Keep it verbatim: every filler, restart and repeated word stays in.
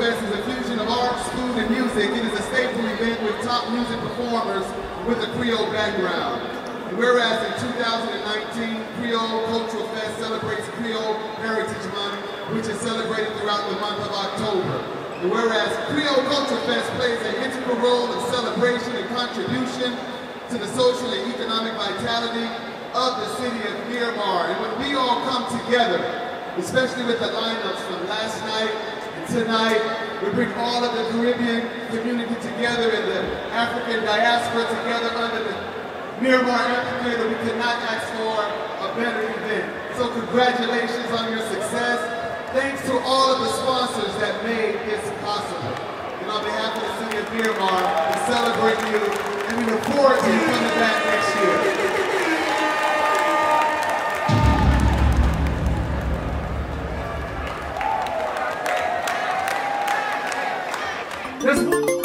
Fest is a fusion of arts, food, and music. It is a staple event with top music performers with a Creole background. And whereas in two thousand nineteen, Creole Cultural Fest celebrates Creole Heritage Month, which is celebrated throughout the month of October. And whereas Creole Cultural Fest plays an integral role in celebration and contribution to the social and economic vitality of the city of Miramar. And when we all come together, especially with the lineups from last night and tonight, we bring all of the Caribbean community together and the African diaspora together under the Miramar Amphitheater. We could not ask for a better event. So congratulations on your success. Thanks to all of the sponsors that made this possible. And on behalf of the city of Miramar, we celebrate you and we look forward to you coming back next year. This